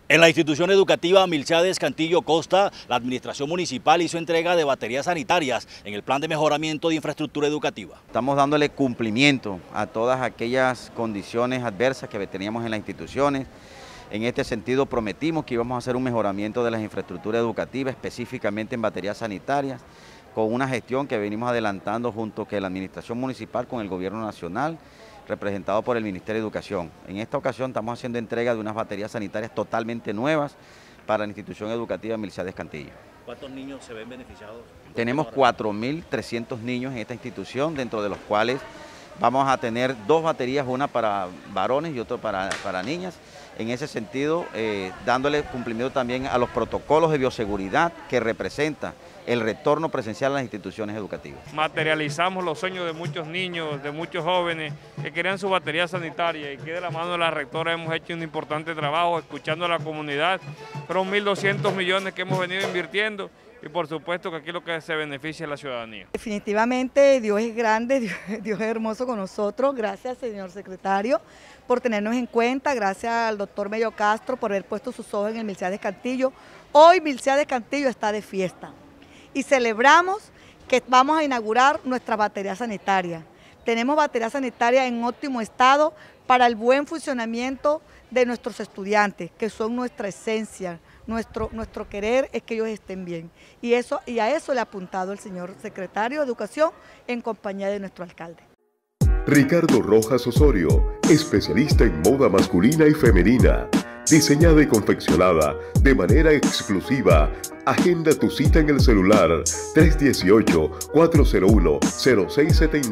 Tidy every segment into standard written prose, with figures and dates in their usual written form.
En la institución educativa Milciades Cantillo Costa, la administración municipal hizo entrega de baterías sanitarias en el plan de mejoramiento de infraestructura educativa. Estamos dándole cumplimiento a todas aquellas condiciones adversas que teníamos en las instituciones. En este sentido prometimos que íbamos a hacer un mejoramiento de las infraestructuras educativas, específicamente en baterías sanitarias, con una gestión que venimos adelantando junto con la administración municipal con el gobierno nacional, representado por el Ministerio de Educación. En esta ocasión estamos haciendo entrega de unas baterías sanitarias totalmente nuevas para la institución educativa Milciades Cantillo. ¿Cuántos niños se ven beneficiados? Tenemos 4.300 niños en esta institución, dentro de los cuales vamos a tener 2 baterías, una para varones y otra para niñas. En ese sentido, dándole cumplimiento también a los protocolos de bioseguridad que representa el retorno presencial a las instituciones educativas. Materializamos los sueños de muchos niños, de muchos jóvenes que querían su batería sanitaria, y que de la mano de la rectora hemos hecho un importante trabajo escuchando a la comunidad. Fueron 1.200 millones que hemos venido invirtiendo, y por supuesto que aquí lo que se beneficia es la ciudadanía. Definitivamente Dios es grande, Dios es hermoso con nosotros. Gracias, señor secretario, por tenernos en cuenta. Gracias al doctor Mello Castro por haber puesto sus ojos en el Milciades Cantillo. Hoy Milciades Cantillo está de fiesta y celebramos que vamos a inaugurar nuestra batería sanitaria. Tenemos batería sanitaria en óptimo estado para el buen funcionamiento de nuestros estudiantes, que son nuestra esencia. Nuestro querer es que ellos estén bien, y a eso le ha apuntado el señor secretario de Educación en compañía de nuestro alcalde. Ricardo Rojas Osorio, especialista en moda masculina y femenina, diseñada y confeccionada de manera exclusiva. Agenda tu cita en el celular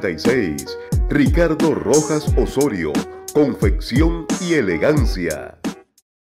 318-401-0676. Ricardo Rojas Osorio, confección y elegancia.